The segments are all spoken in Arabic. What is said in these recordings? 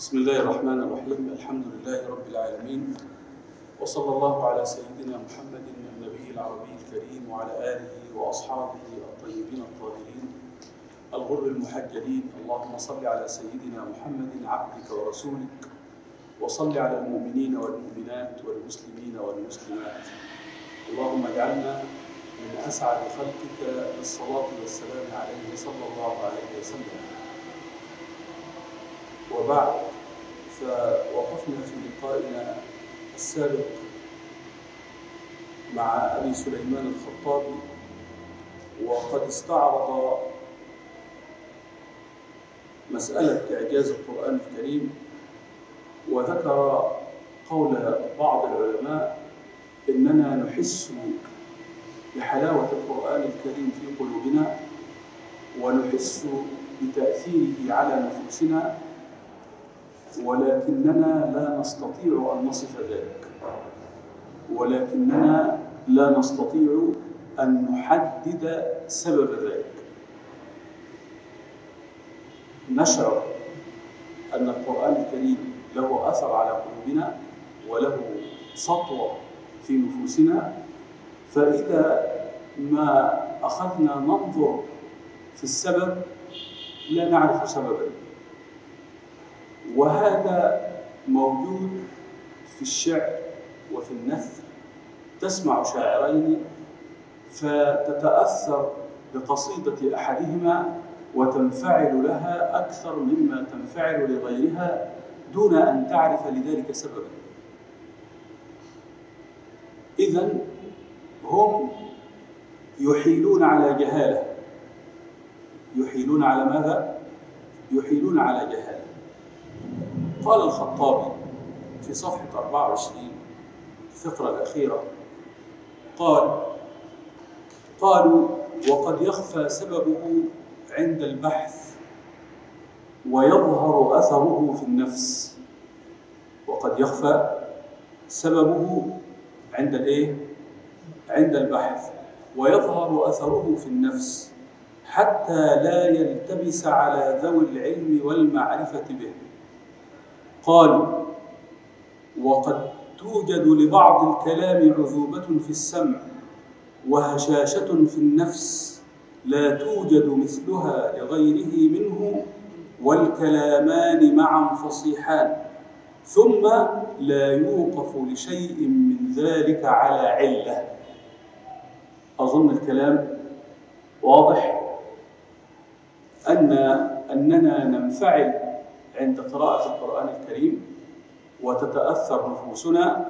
بسم الله الرحمن الرحيم. الحمد لله رب العالمين، وصلى الله على سيدنا محمد النبي العربي الكريم وعلى آله وأصحابه الطيبين الطاهرين الغر المحجلين. اللهم صل على سيدنا محمد عبدك ورسولك، وصل على المؤمنين والمؤمنات والمسلمين والمسلمات. اللهم اجعلنا من أسعد خلقك بالصلاة والسلام عليه صلى الله عليه وسلم. وبعد، فوقفنا في لقائنا السابق مع أبي سليمان الخطابي، وقد استعرض مسألة إعجاز القرآن الكريم، وذكر قول بعض العلماء إننا نحس بحلاوة القرآن الكريم في قلوبنا، ونحس بتأثيره على نفوسنا، ولكننا لا نستطيع أن نصف ذلك، ولكننا لا نستطيع أن نحدد سبب ذلك. نشعر أن القرآن الكريم له أثر على قلوبنا وله سطوة في نفوسنا، فإذا ما أخذنا ننظر في السبب لا نعرف سببا. وهذا موجود في الشعر وفي النثر. تسمع شاعرين فتتأثر بقصيدة أحدهما وتنفعل لها أكثر مما تنفعل لغيرها دون أن تعرف لذلك سببا. إذن هم يحيلون على جهالة. يحيلون على ماذا؟ يحيلون على جهالة. قال الخطابي في صفحة 24 الفقرة الأخيرة، قالوا وقد يخفى سببه عند البحث ويظهر أثره في النفس. وقد يخفى سببه عند عند البحث ويظهر أثره في النفس حتى لا يلتبس على ذوي العلم والمعرفة به. قالوا وقد توجد لبعض الكلام عذوبة في السمع وهشاشة في النفس لا توجد مثلها لغيره منه، والكلامان معا فصيحان، ثم لا يوقف لشيء من ذلك على علة. أظن الكلام واضح، أننا ننفعل عند قراءة القرآن الكريم وتتأثر نفوسنا،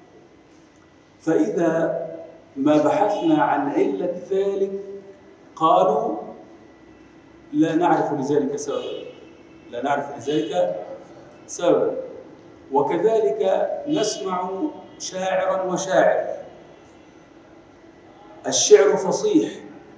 فإذا ما بحثنا عن علة ذلك قالوا لا نعرف لذلك سببا، لا نعرف لذلك سببا. وكذلك نسمع شاعرا وشاعر، الشعر فصيح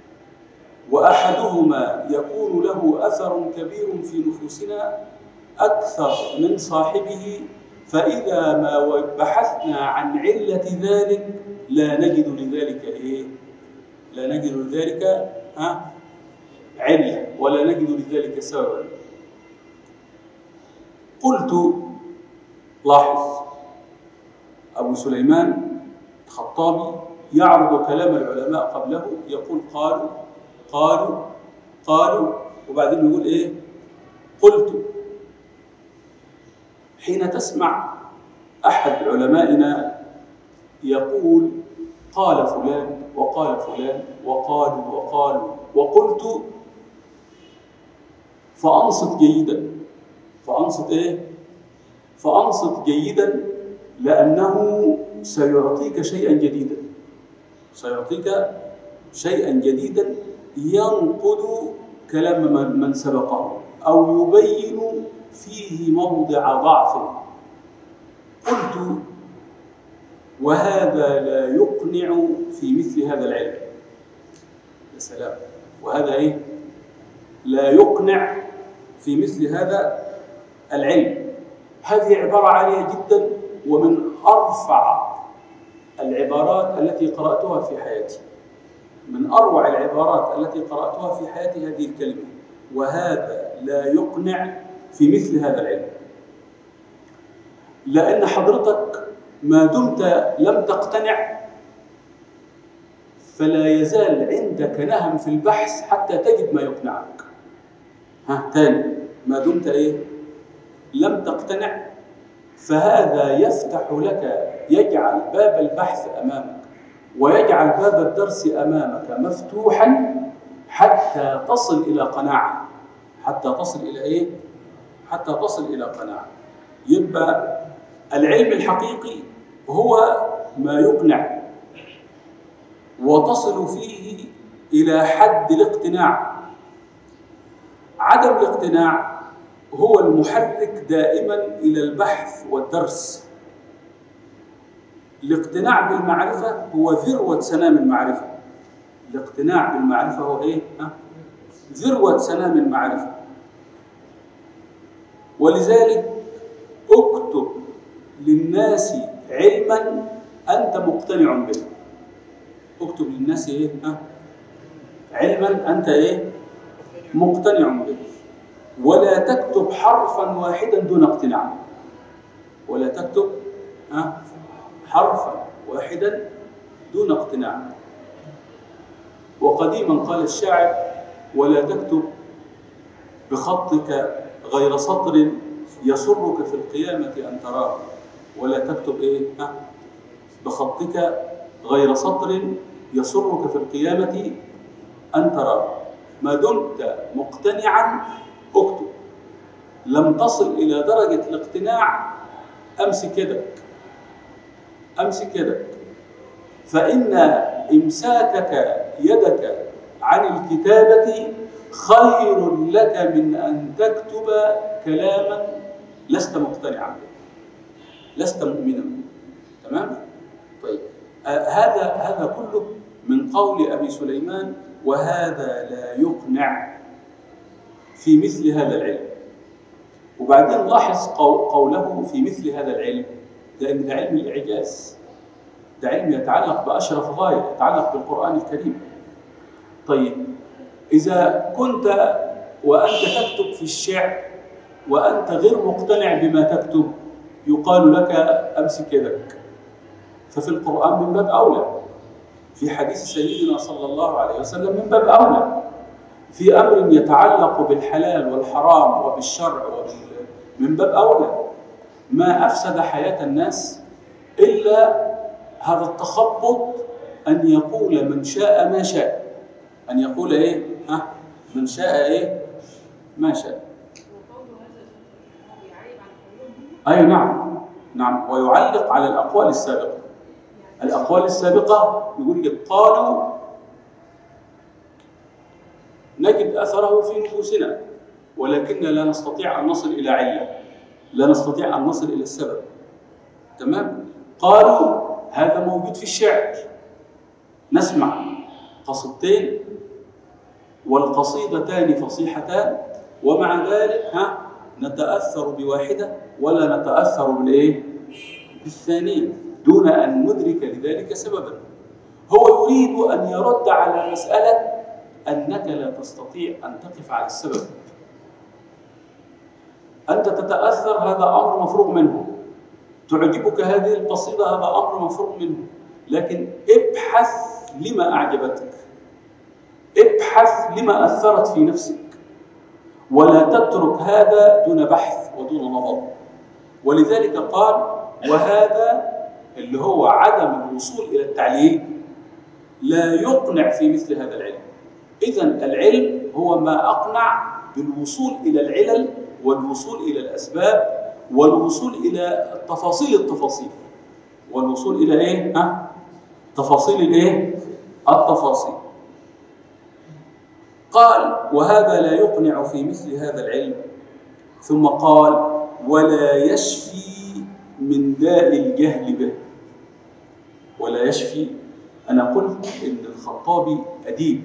وأحدهما يكون له أثر كبير في نفوسنا أكثر من صاحبه، فإذا ما بحثنا عن علة ذلك لا نجد لذلك لا نجد لذلك علة، ولا نجد لذلك سببا. قلت لاحظ، أبو سليمان الخطابي يعرض كلام العلماء قبله، يقول قالوا وبعدين يقول قلت. حين تسمع أحد علمائنا يقول قال فلان وقال فلان وقالوا وقلت، فأنصت جيدا، فأنصت جيدا، لأنه سيعطيك شيئا جديدا، سيعطيك شيئا جديدا ينقض كلام من سبقه أو يبين فيه موضع ضعف. قلت وهذا لا يقنع في مثل هذا العلم. يا سلام، وهذا لا يقنع في مثل هذا العلم. هذه عبارة عالية جدا، ومن أرفع العبارات التي قرأتها في حياتي، من أروع العبارات التي قرأتها في حياتي هذه الكلمة، وهذا لا يقنع في مثل هذا العلم. لأن حضرتك ما دمت لم تقتنع فلا يزال عندك نهم في البحث حتى تجد ما يقنعك. تاني، ما دمت إيه؟ لم تقتنع، فهذا يفتح لك، يجعل باب البحث أمامك ويجعل باب الدرس أمامك مفتوحا حتى تصل إلى قناعة. حتى تصل إلى إيه؟ حتى تصل إلى قناعة. يبقى العلم الحقيقي هو ما يقنع وتصل فيه إلى حد الاقتناع. عدم الاقتناع هو المحرك دائما إلى البحث والدرس. الاقتناع بالمعرفة هو ذروة سنام المعرفة. الاقتناع بالمعرفة هو إيه؟ ذروة سنام المعرفة. ولذلك اكتب للناس علما أنت مقتنع به. اكتب للناس إيه؟ علما أنت إيه؟ مقتنع به. ولا تكتب حرفا واحدا دون اقتناع. ولا تكتب حرفا واحدا دون اقتناع. وقديما قال الشاعر: ولا تكتب بخطك غير سطر يسرك في القيامة أن تراه. ولا تكتب إيه؟ بخطك غير سطر يسرك في القيامة أن تراه. ما دمت مقتنعا اكتب. لم تصل إلى درجة الاقتناع أمسك يدك. أمسك يدك، فإن إمساكك يدك عن الكتابة خير لك من أن تكتب كلاما لست مقتنعا به، لست مؤمنا به. تمام؟ طيب، هذا كله من قول أبي سليمان: وهذا لا يقنع في مثل هذا العلم. وبعدين لاحظ قوله في مثل هذا العلم، لأن ده علم الإعجاز، ده علم يتعلق بأشرف غاية، يتعلق بالقرآن الكريم. طيب، إذا كنت وأنت تكتب في الشعر وأنت غير مقتنع بما تكتب، يقال لك أمسك يدك. ففي القرآن من باب أولى، في حديث سيدنا صلى الله عليه وسلم من باب أولى، في أمر يتعلق بالحلال والحرام وبالشرع من باب أولى. ما أفسد حياة الناس إلا هذا التخبط، أن يقول من شاء ما شاء. أن يقول إيه؟ من شاء إيه؟ ما شاء. أي نعم، نعم. ويعلق على الأقوال السابقة. الأقوال السابقة يقول لك: قالوا نجد أثره في نفوسنا ولكننا لا نستطيع أن نصل إلى علة، لا نستطيع أن نصل إلى السبب. تمام؟ قالوا هذا موجود في الشعر، نسمع قصيدتين والقصيدتان فصيحتان، ومع ذلك نتأثر بواحدة ولا نتأثر بالإيه؟ بالثانية، دون أن ندرك لذلك سببا. هو يريد أن يرد على مسألة أنك لا تستطيع أن تقف على السبب. أنت تتأثر، هذا أمر مفروغ منه. تعجبك هذه القصيدة، هذا أمر مفروغ منه. لكن ابحث لما أعجبتك، ابحث لما أثرت في نفسك، ولا تترك هذا دون بحث ودون نظر. ولذلك قال: وهذا اللي هو عدم الوصول إلى التعليل لا يقنع في مثل هذا العلم. إذن العلم هو ما أقنع بالوصول إلى العلل والوصول إلى الأسباب والوصول إلى التفاصيل والوصول إلى إيه؟ تفاصيل الإيه؟ التفاصيل. قال: وهذا لا يقنع في مثل هذا العلم. ثم قال: ولا يشفي من داء الجهل به. ولا يشفي. أنا قلت إن الخطابي أديب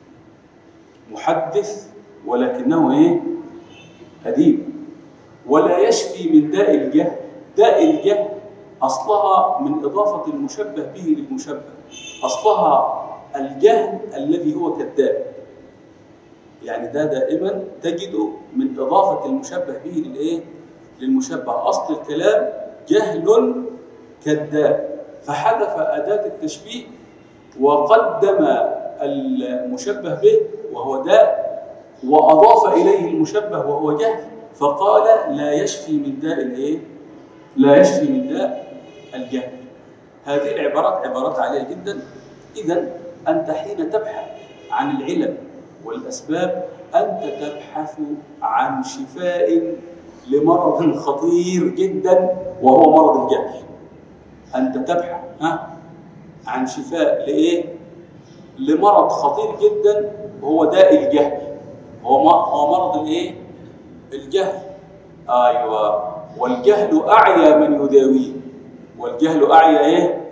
محدث، ولكنه إيه؟ أديب. ولا يشفي من داء الجهل. داء الجهل أصلها من إضافة المشبه به للمشبه، أصلها الجهل الذي هو كالداء. يعني ده دائما تجده من إضافة المشبه به للإيه؟ للمشبه. أصل الكلام جهل كذاب، فحذف أداة التشبيه وقدم المشبه به وهو داء، وأضاف إليه المشبه وهو جهل، فقال لا يشفي من داء الإيه؟ لا يشفي من داء الجهل. هذه العبارات عبارات عالية جدا. إذن أنت حين تبحث عن العلل والأسباب أنت تبحث عن شفاء لمرض خطير جدا وهو مرض الجهل. أنت تبحث عن شفاء لإيه؟ لمرض خطير جدا وهو داء الجهل، هو مرض الإيه؟ الجهل. أيوة، والجهل أعيا من يداويه، والجهل أعيا إيه؟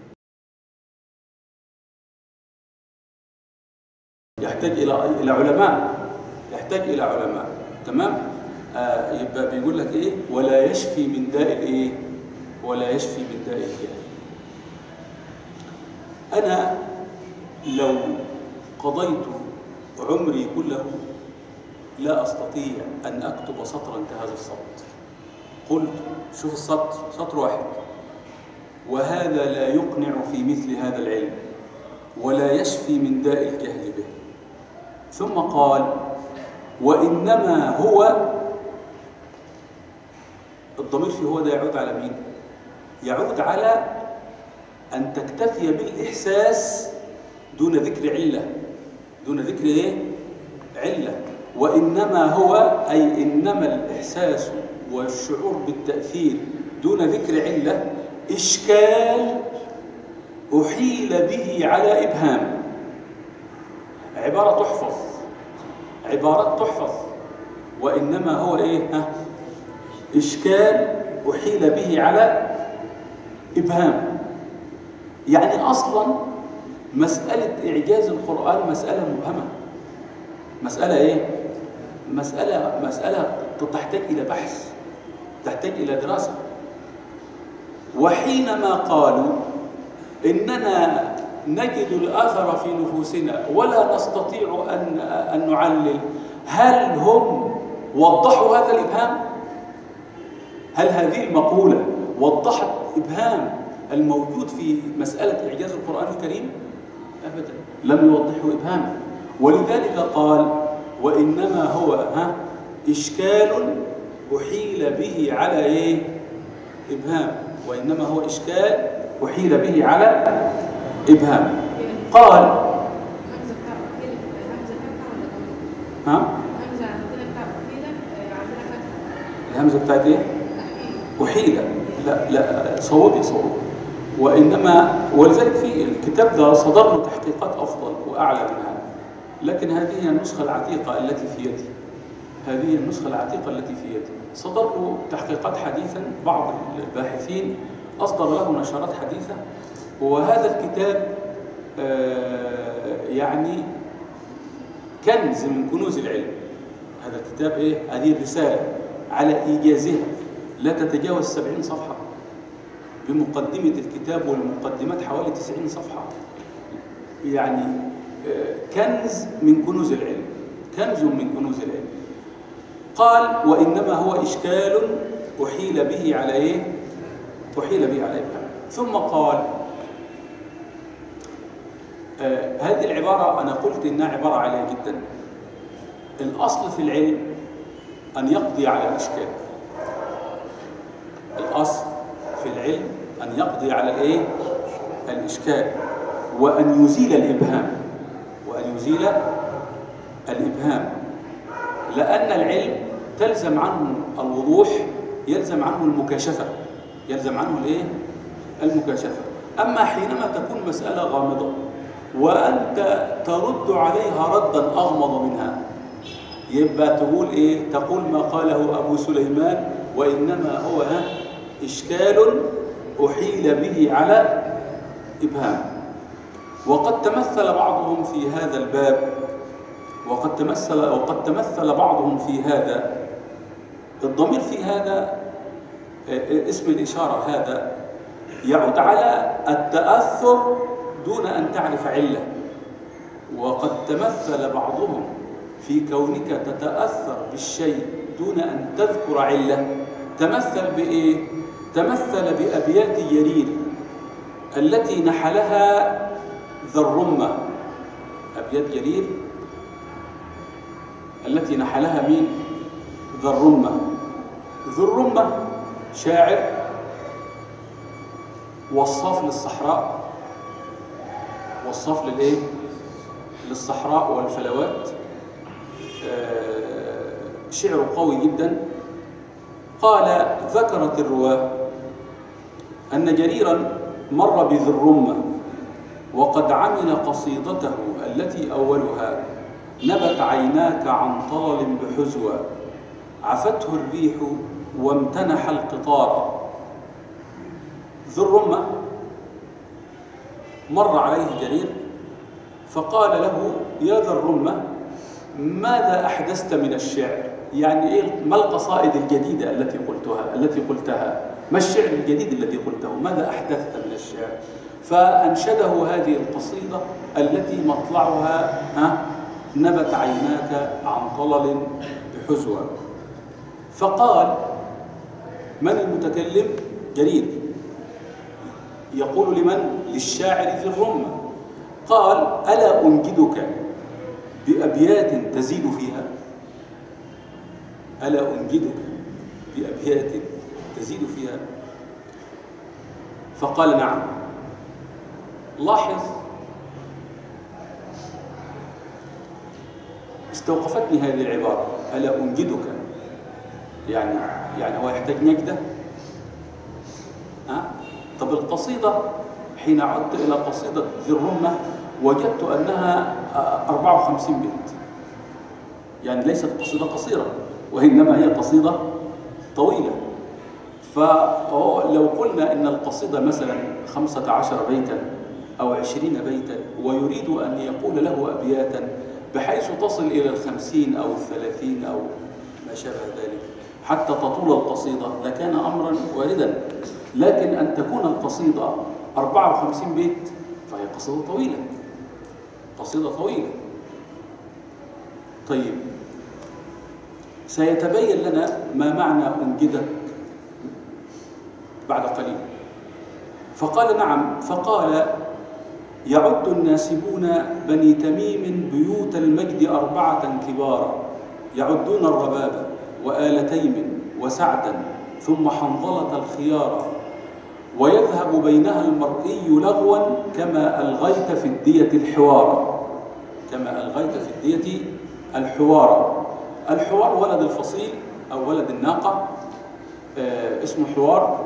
يحتاج إلى علماء، يحتاج إلى علماء. تمام؟ يبقى بيقول لك إيه؟ ولا يشفي من داء الإيه؟ ولا يشفي من داء الجهل. أنا لو قضيت عمري كله لا أستطيع أن أكتب سطرا كهذا السطر. قلت شوف السطر، سطر واحد، وهذا لا يقنع في مثل هذا العلم ولا يشفي من داء الجهل به. ثم قال وإنما هو، الضمير في هو ده يعود على مين؟ يعود على أن تكتفي بالإحساس دون ذكر علة، دون ذكر إيه؟ علة. وإنما هو أي إنما الإحساس والشعور بالتأثير دون ذكر علة إشكال أحيل به على إبهام. عبارة تحفظ، عبارات تحفظ. وإنما هو إيه؟ إشكال أحيل به على إبهام. يعني أصلا مسألة إعجاز القرآن مسألة مبهمة، مسألة إيه؟ مسألة تحتاج إلى بحث، تحتاج إلى دراسة. وحينما قالوا إننا نجد الأثر في نفوسنا ولا نستطيع أن نعلل، هل هم وضحوا هذا الإبهام؟ هل هذه المقولة وضحت إبهام الموجود في مسألة إعجاز القرآن الكريم؟ أبدا، لم يوضحوا إبهام. ولذلك قال وإنما هو إشكال أحيل به على إيه؟ إبهام. وإنما هو إشكال أحيل به على إبهام. قال الهمزة بتاعت إيه؟ أحيل. لا صوبي. وإنما ولذلك في الكتاب ده صدر له تحقيقات أفضل وأعلى من هذا، لكن هذه هي النسخة العتيقة التي في يدي، هذه النسخة العتيقة التي في يدي. صدر له تحقيقات حديثا، بعض الباحثين أصدر له نشرات حديثة. وهذا الكتاب يعني كنز من كنوز العلم. هذا الكتاب إيه؟ هذه الرسالة على إيجازها لا تتجاوز 70 صفحة، بمقدمة الكتاب والمقدمات حوالي 90 صفحة. يعني كنز من كنوز العلم، كنز من كنوز العلم. قال وإنما هو إشكال أحيل به على إيه؟ أحيل به على إبهام. ثم قال هذه العبارة أنا قلت إنها عبارة عالية جدا. الأصل في العلم أن يقضي على الإشكال. الأصل في العلم أن يقضي على الإيه؟ الإشكال، وأن يزيل الإبهام، وأن يزيل الإبهام. لأن العلم تلزم عنه الوضوح، يلزم عنه المكاشفة، يلزم عنه الإيه؟ المكاشفة. أما حينما تكون مسألة غامضة وأنت ترد عليها ردا أغمض منها، يبقى تقول إيه؟ تقول ما قاله أبو سليمان وإنما هو إشكال أحيل به على إبهام. وقد تمثل بعضهم في هذا الباب، وقد تمثل بعضهم في هذا. الضمير في هذا اسم الإشارة هذا يعود على التأثر دون أن تعرف علة. وقد تمثل بعضهم في كونك تتأثر بالشيء دون أن تذكر علة. تمثل بإيه؟ تمثل بأبيات جرير التي نحلها ذا الرمة. أبيات جرير التي نحلها مين؟ ذا الرمة. ذو الرمة شاعر وصاف للصحراء، وصاف للإيه؟ للصحراء والفلوات. شعر قوي جدا. قال: ذكرت الرواة أن جريرا مر بذي الرمة وقد عمل قصيدته التي أولها: نبت عيناك عن طلل بحزوى، عفته الريح وامتنح القطار. ذو الرمة مر عليه جرير فقال له: يا ذا الرمة، ماذا أحدثت من الشعر؟ يعني إيه؟ ما القصائد الجديدة التي قلتها؟ ما الشعر الجديد الذي قلته؟ ماذا أحدثت من الشعر؟ فأنشده هذه القصيدة التي مطلعها نبت عيناك عن طلل بحزوى. فقال: من المتكلم؟ جرير. يقول لمن؟ للشاعر ذي الرمة. قال: ألا أنجدك بأبيات تزيد فيها؟ ألا أنجدك بأبيات تزيد فيها؟ فقال: نعم. لاحظ، استوقفتني هذه العبارة، ألا أنجدك، يعني هو يحتاج نجدة؟ طب القصيدة، حين عدت إلى قصيدة ذي الرمة وجدت أنها 54 بيت، يعني ليست قصيدة قصيرة وإنما هي قصيدة طويلة. فلو قلنا إن القصيدة مثلا 15 بيتا أو 20 بيتا ويريد أن يقول له أبياتا بحيث تصل إلى 50 أو 30 أو ما شابه ذلك حتى تطول القصيدة لكان أمرا واردا. لكن أن تكون القصيدة 54 بيت فهي قصيدة طويلة، قصيدة طويلة. طيب، سيتبين لنا ما معنى أنجدك بعد قليل. فقال: نعم. فقال: يعد الناسبون بني تميم بيوت المجد 4 كبارا، يعدون الرباب وآل تيم وسعدا ثم حنظلة الخيارا، ويذهب بينها المرئي لغوا كما ألغيت في الدية الحوارا. كما ألغيت في الدية الحوارا. الحوار ولد الفصيل أو ولد الناقة، اسمه حوار.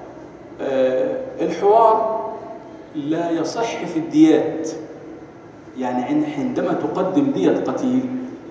الحوار لا يصح في الديات، يعني عندما تقدم دية قتيل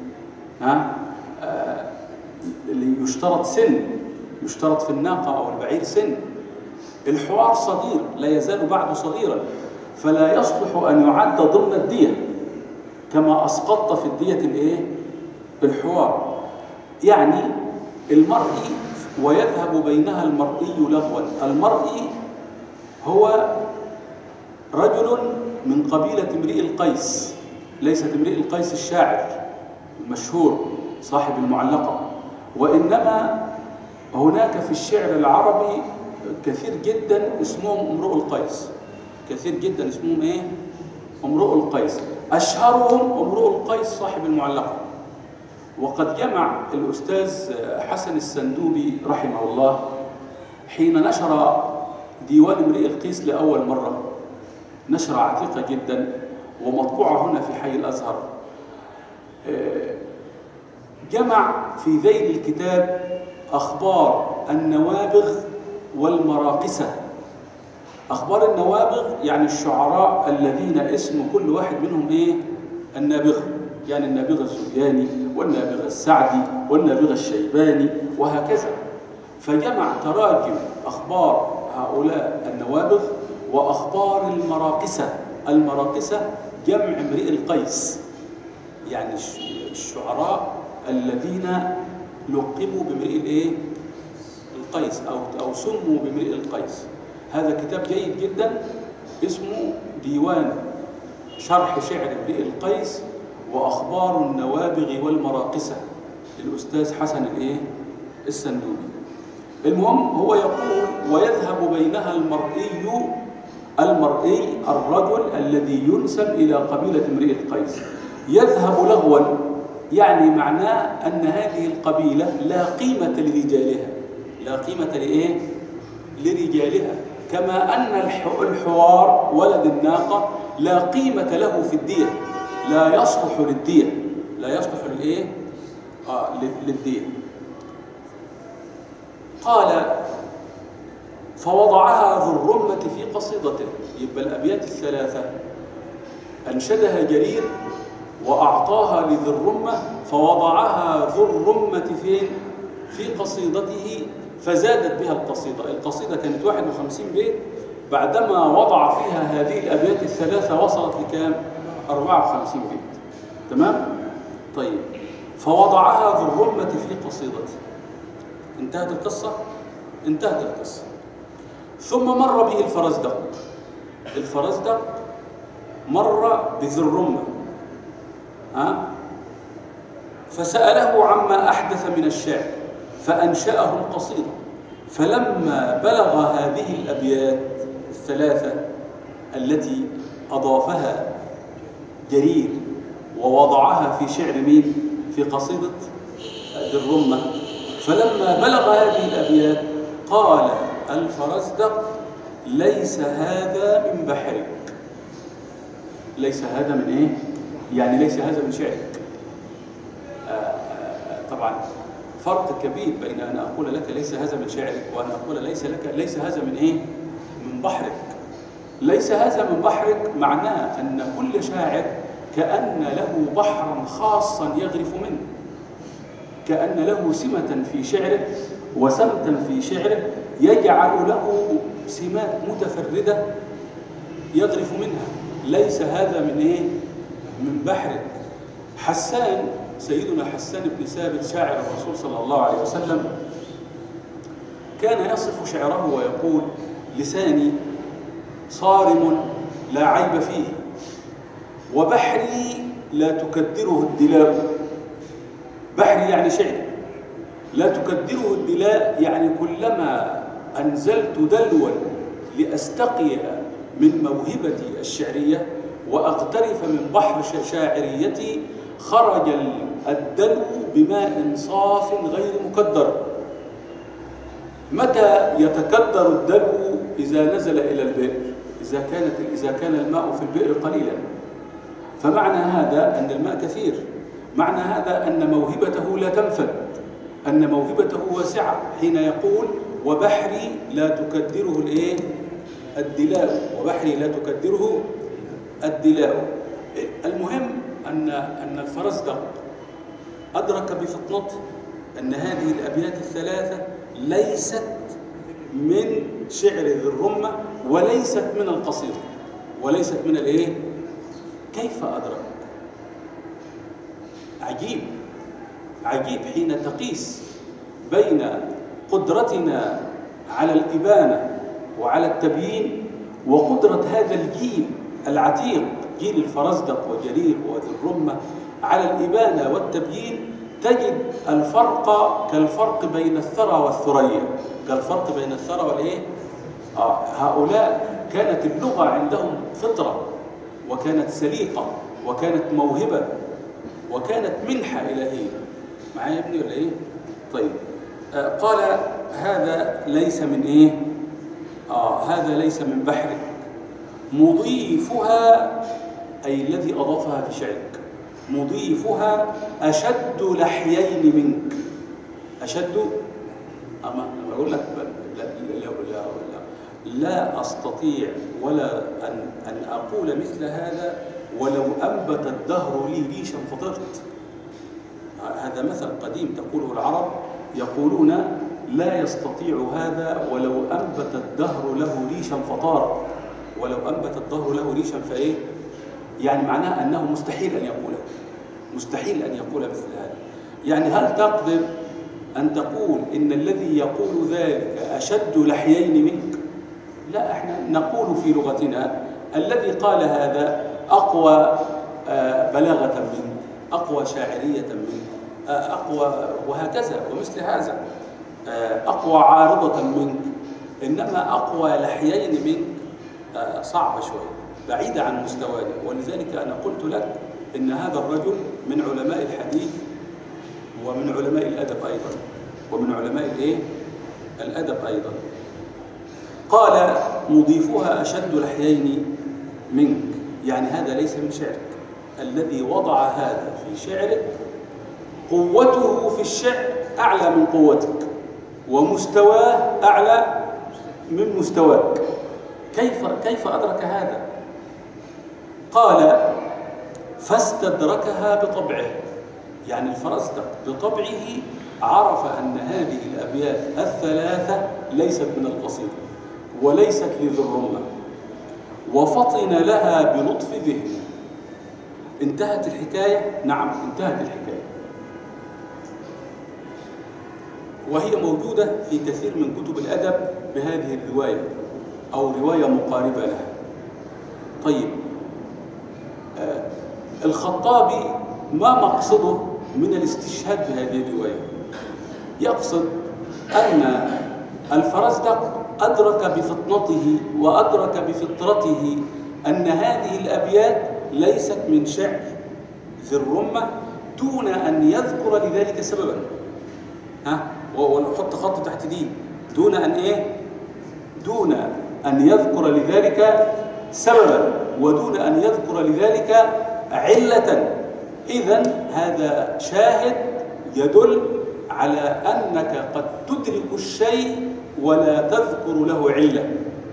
يشترط سن، يشترط في الناقة أو البعير سن. الحوار صغير، لا يزال بعد صغيرا، فلا يصلح أن يعد ضمن الدية كما أسقطت في الدية الحوار. يعني المرئي ويذهب بينها المرئي لغوا. المرئي هو رجل من قبيلة امرئ القيس، ليست امرئ القيس الشاعر المشهور صاحب المعلقة، وإنما هناك في الشعر العربي كثير جدا اسمهم امرؤ القيس، كثير جدا اسمهم امرؤ القيس. أشهرهم امرؤ القيس صاحب المعلقة. وقد جمع الأستاذ حسن السندوبي رحمه الله حين نشر ديوان امرئ القيس لأول مرة، نشرة عتيقة جدا ومطبوعة هنا في حي الأزهر، جمع في ذيل الكتاب أخبار النوابغ والمراقسة. أخبار النوابغ يعني الشعراء الذين اسم كل واحد منهم النابغة، يعني النابغة الزبياني والنابغة السعدي والنابغة الشيباني وهكذا. فجمع تراجم أخبار هؤلاء النوابغ وأخبار المراقسة. المراقسة جمع امرئ القيس، يعني الشعراء الذين لقبوا بامرئ القيس أو سموا بامرئ القيس. هذا كتاب جيد جدا اسمه ديوان شرح شعر امرئ القيس وأخبار النوابغ والمراقسة للأستاذ حسن السندوبي. المهم هو يقول ويذهب بينها المرئي الرجل الذي ينسب إلى قبيلة امرئ القيس، يذهب لغوا، يعني معناه أن هذه القبيلة لا قيمة لرجالها، لا قيمة لإيه؟ لرجالها، كما أن الحوار ولد الناقة لا قيمة له في الدية، لا يصلح للدية، لا يصلح للإيه؟ للدية. قال فوضعها ذو الرمة في قصيدته، يبقى الأبيات الثلاثة أنشدها جرير وأعطاها لذي الرمة، فوضعها ذو الرمة فين؟ في قصيدته، فزادت بها القصيدة. القصيدة كانت 51 بيت، بعدما وضع فيها هذه الأبيات الثلاثة وصلت لكام؟ 54 بيت. تمام؟ طيب، فوضعها ذو الرمة في قصيدته. انتهت القصة؟ انتهت القصة. ثم مر به الفرزدق. الفرزدق مر بذي الرمة، فسأله عما أحدث من الشعر فأنشأه القصيدة. فلما بلغ هذه الأبيات الثلاثة التي أضافها جرير ووضعها في شعر مين؟ في قصيدة ذي الرمة، فلما بلغ هذه الأبيات قال الفرزدق ليس هذا من بحرك. ليس هذا من إيه؟ يعني ليس هذا من شعرك. طبعا فرق كبير بين أن أقول لك ليس هذا من شعرك وأن أقول ليس هذا من إيه؟ من بحرك. ليس هذا من بحرك معناه أن كل شاعر كأن له بحرا خاصا يغرف منه، كأن له سمة في شعره وسمتا في شعره يجعل له سمات متفردة يغرف منها. ليس هذا من إيه؟ من بحرك. حسان، سيدنا حسان بن ثابت شاعر الرسول صلى الله عليه وسلم، كان يصف شعره ويقول لساني صارم لا عيب فيه، وبحري لا تكدره الدلاء. بحري يعني شعر، لا تكدره الدلاء يعني كلما أنزلت دلوا لأستقي من موهبتي الشعرية وأقترف من بحر شاعريتي خرج الدلو بماء صاف غير مكدر. متى يتكدر الدلو؟ إذا نزل إلى البئر، إذا كان الماء في البئر قليلا. فمعنى هذا أن الماء كثير، معنى هذا أن موهبته لا تنفد، أن موهبته واسعة، حين يقول وبحري لا تكدره الإيه؟ الدلاء، وبحري لا تكدره الدلاء. المهم أن الفرزدق أدرك بفطنته أن هذه الأبيات الثلاثة ليست من شعر ذي الرمة وليست من القصيدة وليست من الإيه؟ كيف أدرك؟ عجيب عجيب حين تقيس بين قدرتنا على الإبانة وعلى التبيين وقدرة هذا الجيل العتيق، جيل الفرزدق وجرير وذي الرمة، على الإبانة والتبيين، تجد الفرق كالفرق بين الثرى والثريا، كالفرق بين الثرى والإيه؟ هؤلاء كانت اللغة عندهم فطرة، وكانت سليقة، وكانت موهبة، وكانت منحة إلهية. معايا يا ابني ولا إيه؟ طيب، قال هذا ليس من إيه؟ هذا ليس من بحرك، مضيفها أي الذي أضافها في شعرك، مضيفها أشد لحيين منك. أشد، أما أقول لك لا أستطيع ولا أن أقول مثل هذا ولو أنبت الدهر لي ريشا فطرت. هذا مثل قديم تقوله العرب، يقولون لا يستطيع هذا ولو أنبت الدهر له ريشا فطار. ولو أنبت الدهر له ريشا فإيه؟ يعني معناه أنه مستحيل أن يقوله، مستحيل أن يقول مثل هذا. يعني هل تقدر أن تقول إن الذي يقول ذلك أشد لحيين منك؟ لا، احنا نقول في لغتنا الذي قال هذا أقوى بلاغة منك، أقوى شاعرية منك، أقوى، وهكذا ومثل هذا، أقوى عارضة منك، إنما أقوى لحيين منك صعبة شوية، بعيدة عن مستوانا. ولذلك أنا قلت لك إن هذا الرجل من علماء الحديث ومن علماء الأدب أيضا، ومن علماء الأدب أيضا. قال: مضيفها أشد لحيين منك، يعني هذا ليس من شعرك. الذي وضع هذا في شعرك قوته في الشعر أعلى من قوتك، ومستواه أعلى من مستواك. كيف أدرك هذا؟ قال: فاستدركها بطبعه، يعني الفرزدق بطبعه عرف أن هذه الأبيات الثلاثة ليست من القصيدة وليست لذي الرمة، وفطن لها بلطف ذهنه. انتهت الحكاية؟ نعم، انتهت الحكاية، وهي موجودة في كثير من كتب الأدب بهذه الرواية أو رواية مقاربة لها. طيب، الخطابي ما مقصده من الاستشهاد بهذه الرواية؟ يقصد أن الفرزدق أدرك بفطنته وأدرك بفطرته أن هذه الأبيات ليست من شعر ذي الرمة دون أن يذكر لذلك سببا. ونحط خط تحت دي، دون أن يذكر لذلك سببا، ودون أن يذكر لذلك علة. إذن هذا شاهد يدل على أنك قد تدرك الشيء ولا تذكر له علة.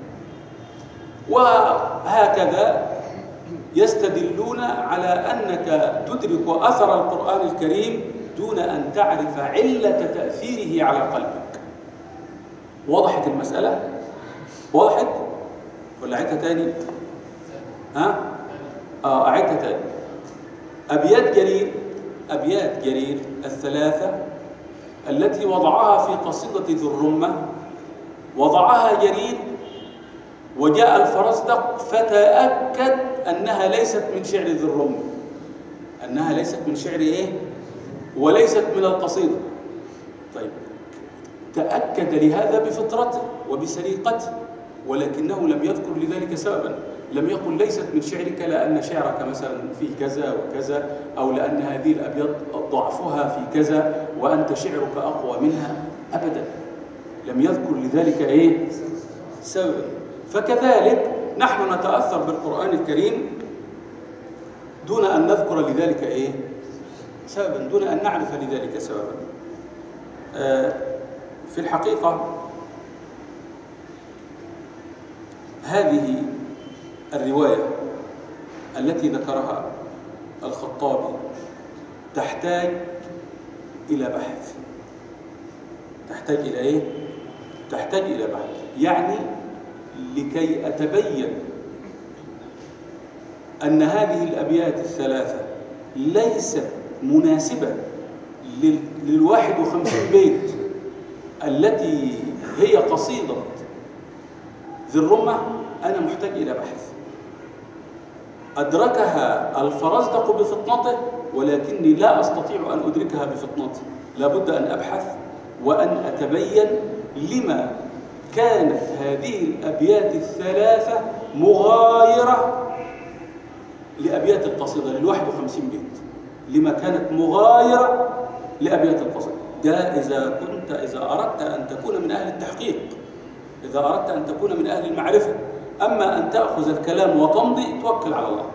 وهكذا يستدلون على أنك تدرك أثر القرآن الكريم دون أن تعرف علة تأثيره على قلبك. وضحت المسألة؟ وضحت؟ ولا أعيدها تاني؟ أعيدها تاني. أبيات جرير الثلاثة التي وضعها في قصيدة ذي الرمة وضعها جرير، وجاء الفرزدق فتأكد أنها ليست من شعر ذي الرمة، أنها ليست من شعر وليست من القصيدة. طيب، تأكد لهذا بفطرته وبسريقته، ولكنه لم يذكر لذلك سببا. لم يقل ليست من شعرك لأن شعرك مثلا فيه كذا وكذا، أو لأن هذه الأبيات ضعفها في كذا وأنت شعرك أقوى منها. أبدا، لم يذكر لذلك سببا. فكذلك نحن نتأثر بالقرآن الكريم دون أن نذكر لذلك سببا، دون أن نعرف لذلك سببا. في الحقيقة هذه الرواية التي ذكرها الخطابي تحتاج إلى بحث. تحتاج إلى تحتاج إلى بحث، يعني لكي أتبين أن هذه الأبيات الثلاثة ليست مناسبة لل51 بيت التي هي قصيدة ذي الرمة، أنا محتاج إلى بحث. أدركها الفرزدق بفطنته، ولكني لا أستطيع أن أدركها بفطنتي. لابد أن أبحث وأن أتبين لما كانت هذه الأبيات الثلاثة مغايرة لأبيات القصيدة لل51 بيت، لما كانت مغايرة لأبيات القصيدة. ده إذا أردت أن تكون من أهل التحقيق، إذا أردت أن تكون من أهل المعرفة. أما أن تأخذ الكلام وتمضي، توكل على الله.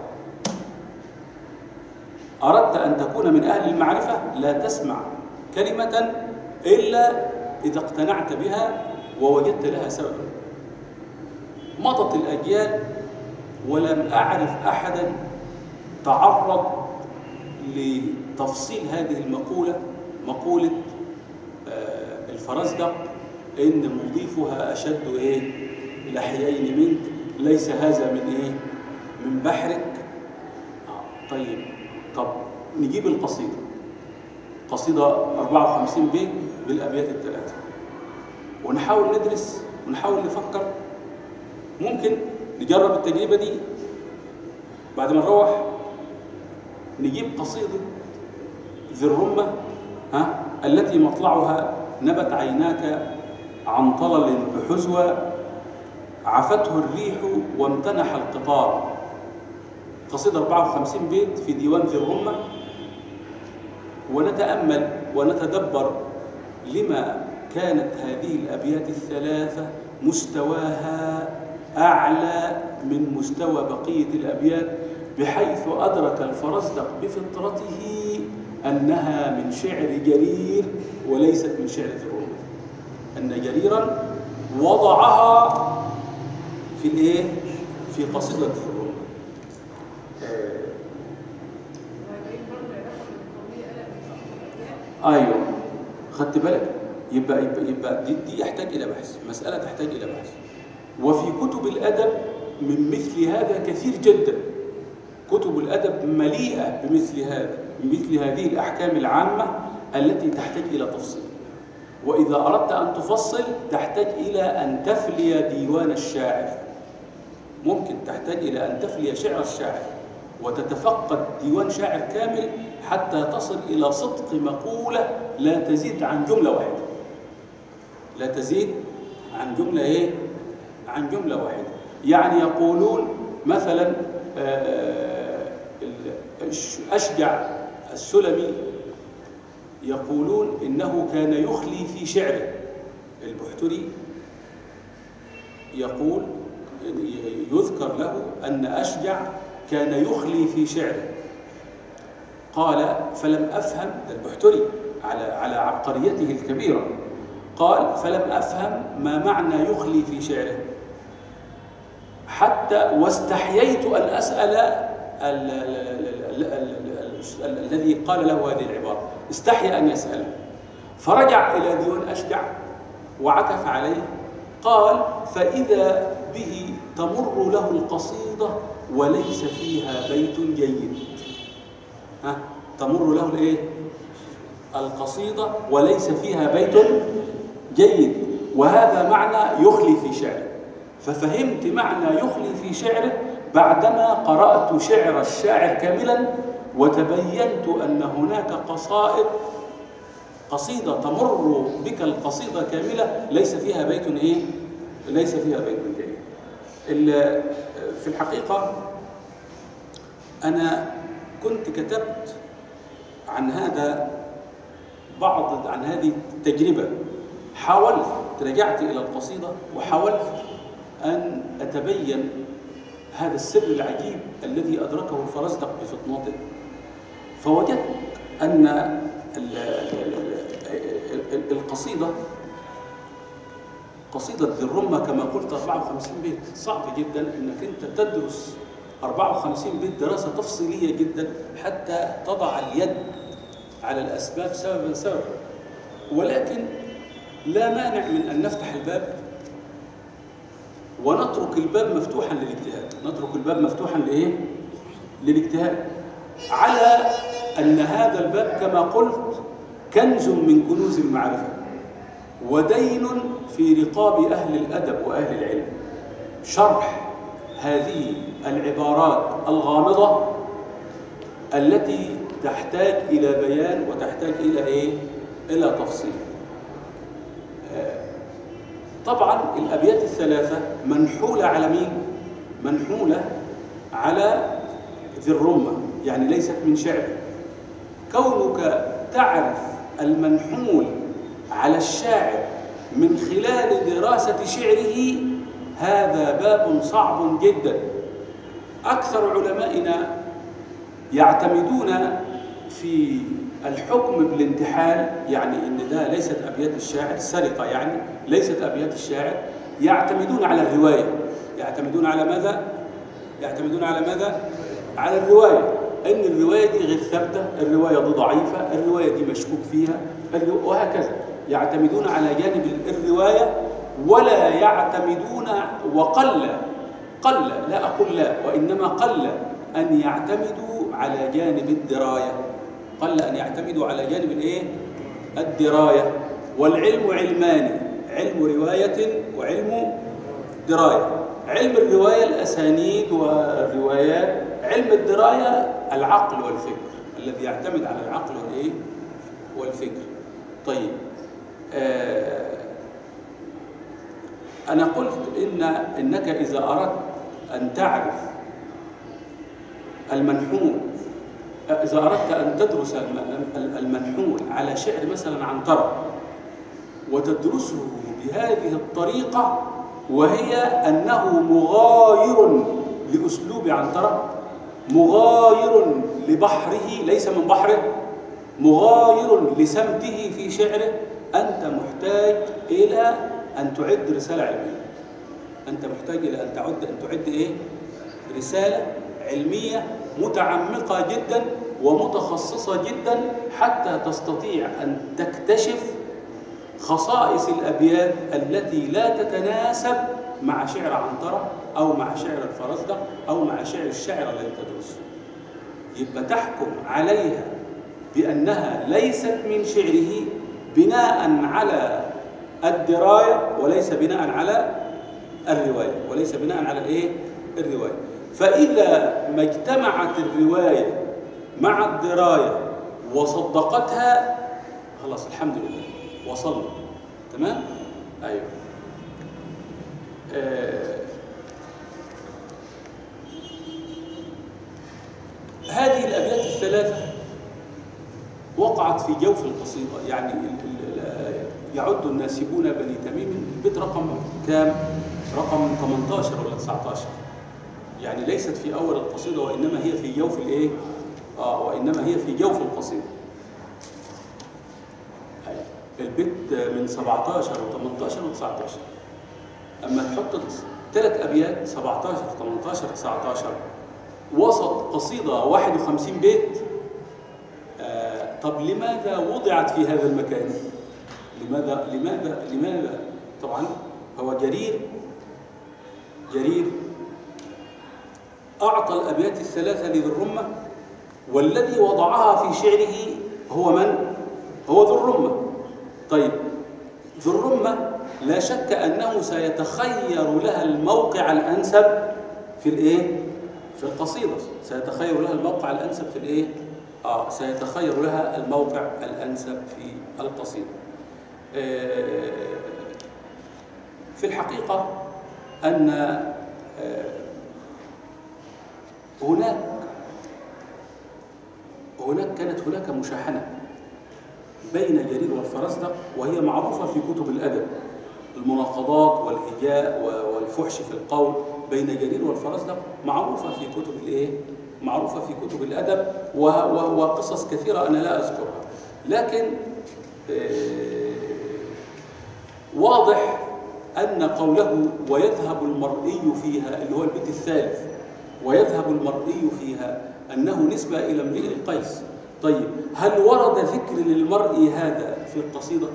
أردت أن تكون من أهل المعرفة، لا تسمع كلمة إلا إذا اقتنعت بها ووجدت لها سببا. مضت الأجيال ولم أعرف أحدا تعرض لتفصيل هذه المقولة، مقولة الفرزدق إن مضيفها أشد لحيين منك، ليس هذا من بحرك. طب نجيب القصيدة، قصيدة 54 بيت بالأبيات الثلاثة، ونحاول ندرس ونحاول نفكر. ممكن نجرب التجربة دي بعد ما نروح نجيب قصيدة ذي الرمة التي مطلعها نبت عيناك عن طلل بحزوى عفته الريح وامتنح القطار. قصيدة 54 بيت في ديوان ذي الرمة. ونتأمل ونتدبر لما كانت هذه الأبيات الثلاثة مستواها أعلى من مستوى بقية الأبيات، بحيث أدرك الفرزدق بفطرته أنها من شعر جرير وليست من شعر ذي الرمة، أن جريرا وضعها في الإيه؟ في قصيدة ذي الرمة. أيوه، خدت بالك؟ يبقى دي يحتاج إلى بحث، مسألة تحتاج إلى بحث. وفي كتب الأدب من مثل هذا كثير جدا. كتب الأدب مليئة بمثل هذا، بمثل هذه الأحكام العامة التي تحتاج إلى تفصيل. وإذا أردت أن تفصل تحتاج إلى أن تفلي ديوان الشاعر. ممكن تحتاج إلى أن تفلي شعر الشاعر وتتفقد ديوان شاعر كامل حتى تصل إلى صدق مقولة لا تزيد عن جملة واحدة. لا تزيد عن جملة إيه؟ عن جملة واحدة. يعني يقولون مثلا أشجع السلمي يقولون إنه كان يخلي في شعره. البحتري يقول يذكر له أن أشجع كان يخلي في شعره. قال فلم أفهم، البحتري على عبقريته الكبيرة، قال فلم أفهم ما معنى يخلي في شعره حتى واستحييت أن أسأل الذي قال له هذه العبارة، استحيا أن يسأله. فرجع إلى ديوان أشجع وعكف عليه، قال فإذا به تمر له القصيدة وليس فيها بيت جيد. تمر له الإيه؟ القصيدة وليس فيها بيت جيد. وهذا معنى يخلي في شعره. ففهمت معنى يخلي في شعره بعدما قرأت شعر الشاعر كاملا، وتبينت أن هناك قصيدة تمر بك القصيدة كاملة ليس فيها بيت إيه؟ ليس فيها بيت جيد. في الحقيقة أنا كنت كتبت عن هذا عن هذه التجربة. حاولت، رجعت إلى القصيدة وحاولت أن أتبين هذا السر العجيب الذي أدركه الفرزدق بفطنته. فوجدت أن القصيدة، قصيدة ذي الرمة كما قلت 54 بيت، صعب جدا أنك أنت تدرس 54 بيت دراسة تفصيلية جدا حتى تضع اليد على الأسباب سببا. ولكن لا مانع من أن نفتح الباب ونترك الباب مفتوحا للاجتهاد. نترك الباب مفتوحا لإيه؟ للاجتهاد، على أن هذا الباب كما قلت كنز من كنوز المعرفة، ودين في رقاب أهل الأدب وأهل العلم شرح هذه العبارات الغامضة التي تحتاج إلى بيان وتحتاج إلى إيه؟ إلى تفصيل. طبعا الأبيات الثلاثة منحولة على مين؟ منحولة على ذي الرمة، يعني ليست من شعر. كونك تعرف المنحول على الشاعر من خلال دراسة شعره هذا باب صعب جدا. أكثر علمائنا يعتمدون في الحكم بالانتحال، يعني إن ده ليست أبيات الشاعر، سرقة يعني ليست أبيات الشاعر، يعتمدون على الرواية. يعتمدون على ماذا؟ يعتمدون على ماذا؟ على الرواية. إن الرواية دي غير ثابتة، الرواية دي ضعيفة، الرواية دي مشكوك فيها، وهكذا. يعتمدون على جانب الرواية ولا يعتمدون، وقل لا أقول لا، وإنما قل أن يعتمدوا على جانب الدراية. قل أن يعتمدوا على جانب الإيه؟ الدراية. والعلم علمان، علم رواية وعلم دراية. علم الرواية الأسانيد والروايات، علم الدراية العقل والفكر، الذي يعتمد على العقل والإيه؟ والفكر. طيب، أنا قلت إنك إذا أردت أن تعرف المنحول، إذا أردت أن تدرس المنحول على شعر مثلا عنترة وتدرسه بهذه الطريقة، وهي أنه مغاير لأسلوب عنترة، مغاير لبحره ليس من بحره، مغاير لسمته في شعره، أنت محتاج إلى أن تعد رسالة علمية. أنت محتاج إلى أن تعد إيه؟ رسالة علمية متعمقة جدا ومتخصصة جدا، حتى تستطيع أن تكتشف خصائص الأبيات التي لا تتناسب مع شعر عنترة أو مع شعر الفرزدق أو مع شعر الشاعر الذي تدرسه. يبقى تحكم عليها بأنها ليست من شعره بناء على الدراية وليس بناء على الرواية، وليس بناء على الإيه؟ الرواية. فإذا ما اجتمعت الرواية مع الدراية وصدقتها، خلاص الحمد لله وصلنا. تمام؟ أيوه. هذه الأبيات الثلاثة وقعت في جوف القصيدة، يعني يعد الناسبون بني تميم البيت رقم كام؟ رقم 18 ولا 19، يعني ليست في أول القصيدة وإنما هي في جوف الإيه؟ وإنما هي في جوف القصيدة. البيت من 17 و18 و19. أما تحط 3 أبيات 17 18 19 وسط قصيدة 51 بيت، طب لماذا وضعت في هذا المكان؟ لماذا؟ طبعا هو جرير أعطى الأبيات الثلاثة لذي الرمة، والذي وضعها في شعره هو من؟ هو ذو الرمة. طيب ذو الرمة لا شك أنه سيتخير لها الموقع الأنسب في الإيه؟ في القصيدة، سيتخير لها الموقع الأنسب في الإيه؟ سيتخير لها الموقع الأنسب في القصيدة. في الحقيقة أن كانت هناك مشاحنة بين جرير والفرزدق، وهي معروفة في كتب الأدب، المناقضات والهجاء والفحش في القول بين جرير والفرزدق معروفة في كتب الإيه؟ معروفة في كتب الأدب، وقصص كثيرة أنا لا أذكرها، لكن واضح أن قوله ويذهب المرئي فيها، اللي هو البيت الثالث، ويذهب المرئي فيها، أنه نسبة إلى امرئ القيس. طيب هل ورد ذكر للمرئي هذا في القصيدة؟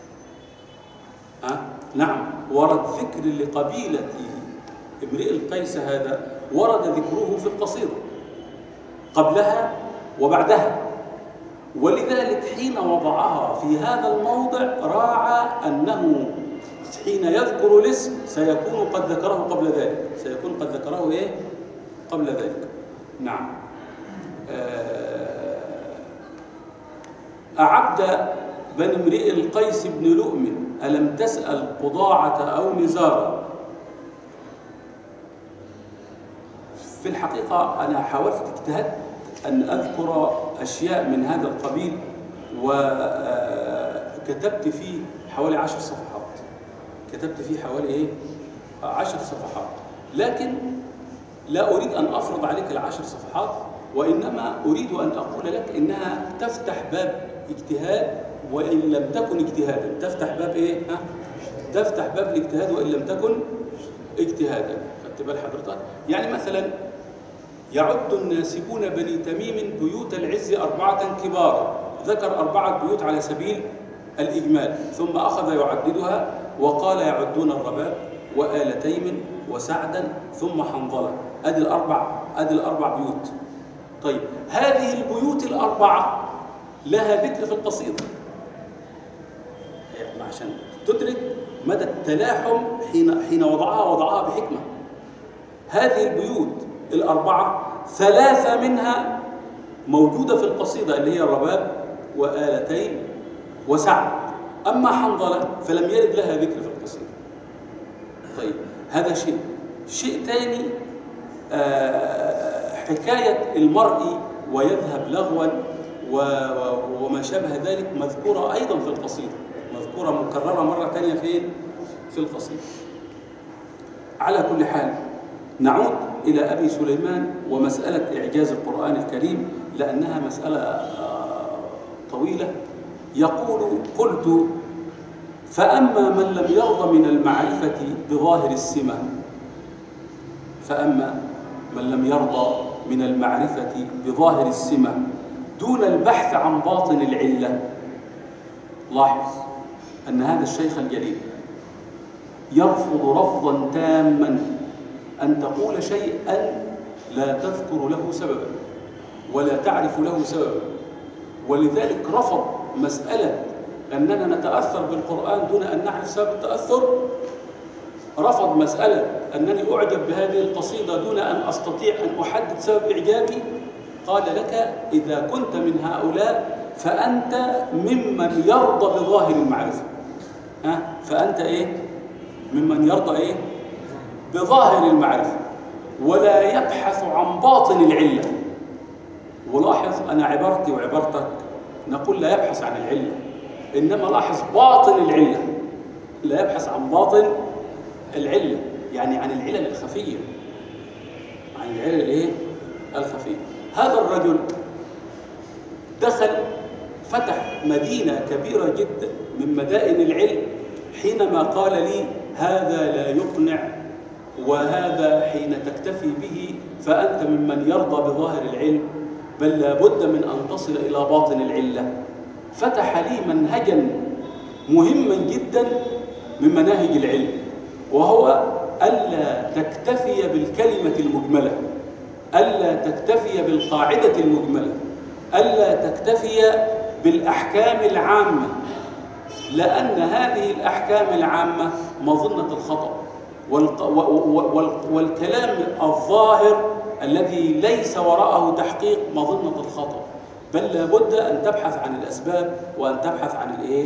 نعم، ورد ذكر لقبيلة امرئ القيس هذا، ورد ذكره في القصيدة قبلها وبعدها، ولذلك حين وضعها في هذا الموضع راعى أنه حين يذكر الاسم سيكون قد ذكره قبل ذلك، سيكون قد ذكره إيه؟ قبل ذلك. نعم. أعبد بن امرئ القيس بن لؤم ألم تسأل قضاعة أو نزارا. في الحقيقة أنا حاولت اجتهدت أن أذكر أشياء من هذا القبيل، وكتبت فيه حوالي 10 صفحات. كتبت فيه حوالي إيه؟ 10 صفحات، لكن لا أريد أن أفرض عليك ال10 صفحات، وإنما أريد أن أقول لك إنها تفتح باب اجتهاد وإن لم تكن اجتهادا. تفتح باب إيه؟ تفتح باب الاجتهاد وإن لم تكن اجتهادا. خدت بال حضرتك؟ يعني مثلا يعد الناسبون بني تميم بيوت العز 4 كبارا، ذكر 4 بيوت على سبيل الإجمال، ثم أخذ يعددها وقال يعدون الرباب وآل تيم وسعدا ثم حنظلة. أدي الأربع بيوت. طيب هذه البيوت ال4 لها ذكر في القصيدة، يعني عشان تدرك مدى التلاحم حين وضعها بحكمة. هذه البيوت ال4 3 منها موجودة في القصيدة، اللي هي الرباب وآل تيم وسعد. أما حنظلة فلم يرد لها ذكر في القصيدة. طيب هذا شيء. شيء ثاني، حكاية المرء ويذهب لغوا وما شابه ذلك مذكورة أيضا في القصيدة، مذكورة مكررة مرة ثانية فين؟ في القصيدة. على كل حال نعود إلى أبي سليمان ومسألة إعجاز القرآن الكريم لأنها مسألة طويلة. يقول: قلت: فأما من لم يرض من المعرفة بظاهر السمة، فأما من لم يرضى من المعرفة بظاهر السمة دون البحث عن باطن العلة. لاحظ أن هذا الشيخ الجليل يرفض رفضا تاما أن تقول شيئا لا تذكر له سببا ولا تعرف له سببا، ولذلك رفض مسألة أننا نتأثر بالقرآن دون أن نعرف سبب التأثر. رفض مسألة أنني أعجب بهذه القصيدة دون أن أستطيع أن أحدد سبب إعجابي. قال لك: إذا كنت من هؤلاء فأنت ممن يرضى بظاهر المعرفة. فأنت إيه؟ ممن يرضى إيه؟ بظاهر المعرفة ولا يبحث عن باطن العلة. ولاحظ أنا عبارتي وعبارتك نقول لا يبحث عن العلة، إنما لاحظ باطن العلة، لا يبحث عن باطن العلة، يعني عن العلل الخفية، عن العلل الإيه؟ الخفية. هذا الرجل دخل فتح مدينة كبيرة جدا من مدائن العلم حينما قال لي: هذا لا يقنع، وهذا حين تكتفي به فأنت ممن يرضى بظاهر العلم، بل لا بد من أن تصل إلى باطن العلة. فتح لي منهجا مهما جدا من مناهج العلم، وهو ألا تكتفي بالكلمة المجملة، ألا تكتفي بالقاعدة المجملة، ألا تكتفي بالأحكام العامة، لأن هذه الأحكام العامة مظنة الخطأ، والكلام الظاهر الذي ليس وراءه تحقيق مظنة الخطأ، بل لابد أن تبحث عن الأسباب وأن تبحث عن الإيه؟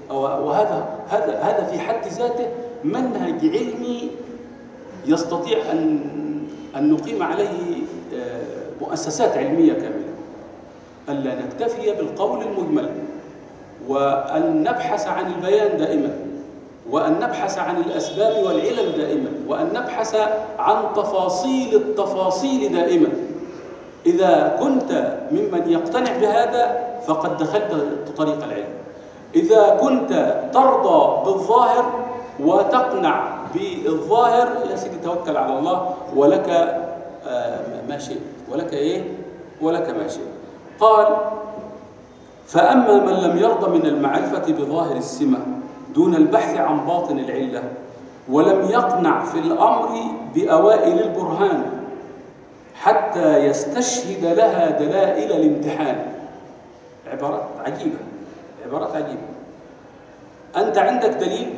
وهذا في حد ذاته منهج علمي يستطيع أن نقيم عليه مؤسسات علمية كاملة. ألا نكتفي بالقول المجمل، وأن نبحث عن البيان دائما، وأن نبحث عن الأسباب والعلل دائما، وأن نبحث عن تفاصيل التفاصيل دائما. إذا كنت ممن يقتنع بهذا فقد دخلت طريق العلم. إذا كنت ترضى بالظاهر وتقنع بالظاهر، يا سيدي توكل على الله ولك ما شئت، ولك إيه؟ ولك ما شئت. قال: فأما من لم يرضى من المعرفة بظاهر السمة دون البحث عن باطن العلة، ولم يقنع في الأمر بأوائل البرهان حتى يستشهد لها دلائل الامتحان. عبارات عجيبة، عبارات عجيبة. أنت عندك دليل،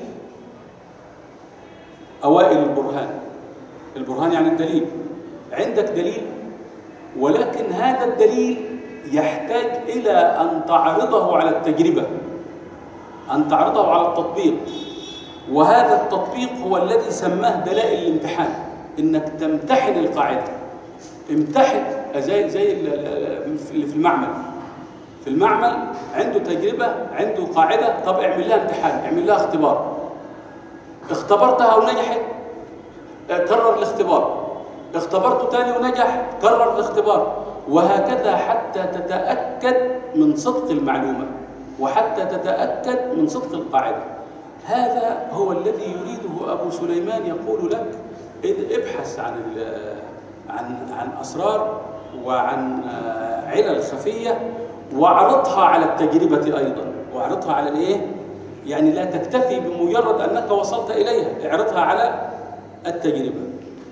أوائل البرهان، البرهان يعني الدليل، عندك دليل، ولكن هذا الدليل يحتاج إلى أن تعرضه على التجربة، أن تعرضه على التطبيق، وهذا التطبيق هو الذي سماه دلائل الامتحان. إنك تمتحن القاعدة، امتحن زي اللي في المعمل. في المعمل عنده تجربة، عنده قاعدة، طب اعمل لها امتحان، اعمل لها اختبار. اختبرتها ونجحت، كرر الاختبار. اختبرته تاني ونجح، كرر الاختبار، وهكذا حتى تتأكد من صدق المعلومة، وحتى تتأكد من صدق القاعدة. هذا هو الذي يريده أبو سليمان. يقول لك: ابحث عن أسرار وعن علل خفية، واعرضها على التجربة أيضا، واعرضها على الإيه؟ يعني لا تكتفي بمجرد أنك وصلت إليها، اعرضها على التجربة.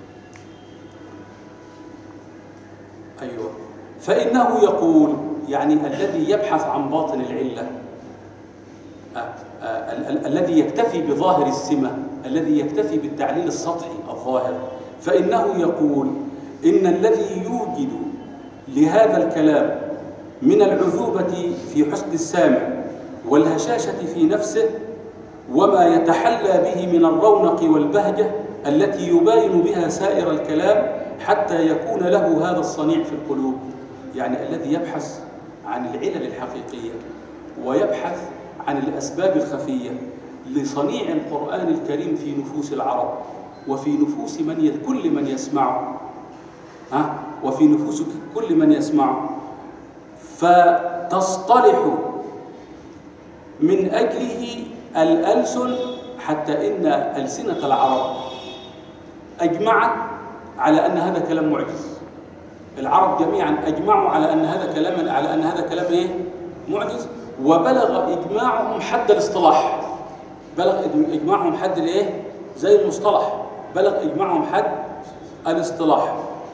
أيوة. فإنه يقول يعني الذي يبحث عن باطن العلة، الذي يكتفي بظاهر السمة، الذي يكتفي بالتعليل السطحي الظاهر، فإنه يقول إن الذي يوجد لهذا الكلام من العذوبة في حسن السامع والهشاشة في نفسه وما يتحلى به من الرونق والبهجة التي يباين بها سائر الكلام حتى يكون له هذا الصنيع في القلوب، يعني الذي يبحث عن العلل الحقيقية ويبحث عن الأسباب الخفية لصنيع القرآن الكريم في نفوس العرب وفي نفوس كل من يسمعه، وفي نفوس كل من يسمعه، فتصطلح من أجله الألسن، حتى إن ألسنة العرب أجمعت على أن هذا كلام معجز. العرب جميعا أجمعوا على أن هذا كلام إيه؟ معجز. وبلغ إجماعهم حد الاصطلاح، بلغ إجماعهم حد الإيه؟ زي المصطلح، بلغ إجماعهم حد الاصطلاح.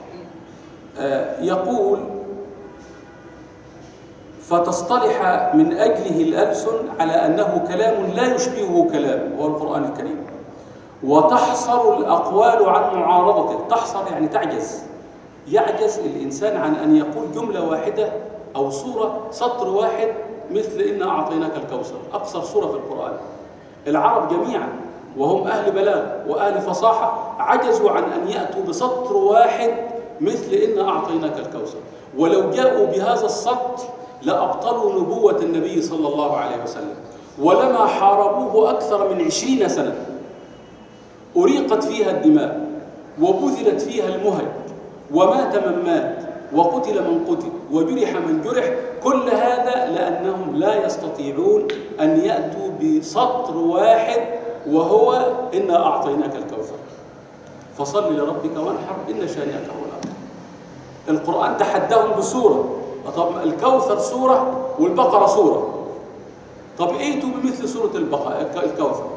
يقول فتصطلح من أجله الألسن على أنه كلام لا يشبهه كلام، هو القرآن الكريم، وتحصر الأقوال عن معارضته. تحصر يعني تعجز، يعجز الإنسان عن أن يقول جملة واحدة أو سورة سطر واحد مثل إنا أعطيناك الكوثر، أقصر سورة في القرآن. العرب جميعا وهم أهل بلاغ وأهل فصاحة عجزوا عن أن يأتوا بسطر واحد مثل إنا أعطيناك الكوثر، ولو جاءوا بهذا السطر لأبطلوا نبوة النبي صلى الله عليه وسلم، ولما حاربوه أكثر من 20 سنة أريقت فيها الدماء وبذلت فيها المهج ومات من مات وقتل من قتل وجرح من جرح، كل هذا لأنهم لا يستطيعون أن يأتوا بسطر واحد وهو إنا أعطيناك الكوثر فصل لربك وانحر إن شانئك هو الأبتر. القرآن تحداهم بسورة، طب الكوثر سورة والبقرة سورة، طب ائتوا بمثل سورة الكوثر.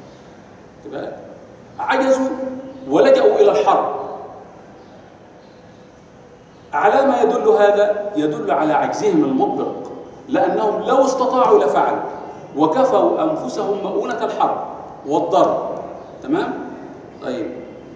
عجزوا ولجأوا إلى الحرب. على ما يدل هذا؟ يدل على عجزهم المطبق، لأنهم لو استطاعوا لفعلوا وكفوا أنفسهم مؤونة الحرب والضرب. تمام؟ طيب.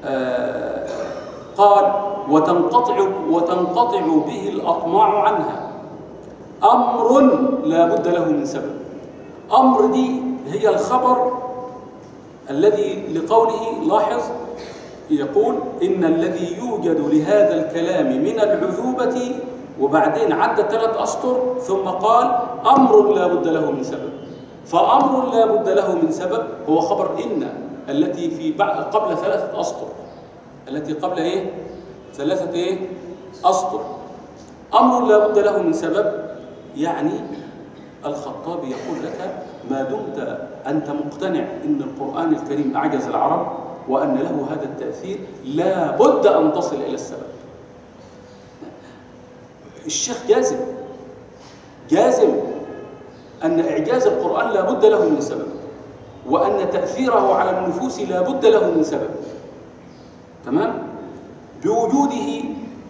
قال وتنقطع به الأطماع عنها، أمر لا بد له من سبب. أمر دي هي الخبر الذي لقوله، لاحظ يقول إن الذي يوجد لهذا الكلام من العذوبة، وبعدين عد 3 أسطر ثم قال أمر لا بد له من سبب. فأمر لا بد له من سبب هو خبر إن التي في قبل 3 أسطر، التي قبل إيه؟ 3 إيه؟ أسطر. أمر لا بد له من سبب، يعني الخطابي يقول لك ما دمت أنت مقتنع أن القرآن الكريم أعجز العرب وأن له هذا التأثير، لا بد أن تصل إلى السبب. الشيخ جازم أن إعجاز القرآن لا بد له من سبب، وأن تأثيره على النفوس لا بد له من سبب. تمام؟ بوجوده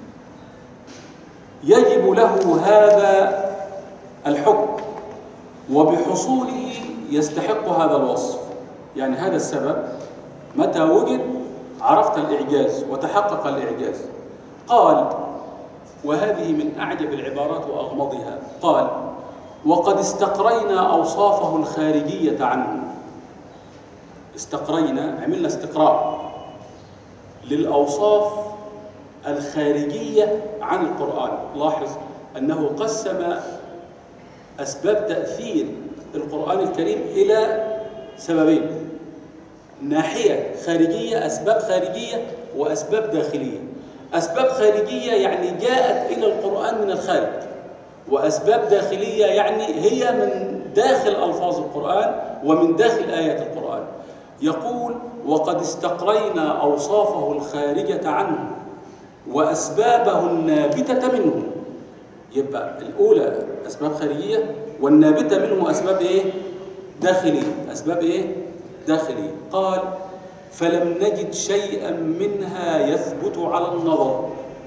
يجب له هذا الحكم، وبحصوله يستحق هذا الوصف. يعني هذا السبب متى وجد عرفت الإعجاز وتحقق الإعجاز. قال، وهذه من أعجب العبارات وأغمضها، قال وقد استقرينا أوصافه الخارجية عنه. استقرينا، عملنا استقراء للأوصاف الخارجية عن القرآن. لاحظ أنه قسم أسباب تأثير القرآن الكريم إلى سببين: ناحية خارجية، أسباب خارجية، وأسباب داخلية. أسباب خارجية يعني جاءت إلى القرآن من الخارج، وأسباب داخلية يعني هي من داخل ألفاظ القرآن ومن داخل آيات القرآن. يقول وقد استقرينا أوصافه الخارجة عنه وأسبابه النابتة منه. يبقى الأولى أسباب خارجية، والنابتة منه أسباب إيه؟ داخلية. أسباب إيه؟ داخلية. قال فلم نجد شيئا منها يثبت على النظر.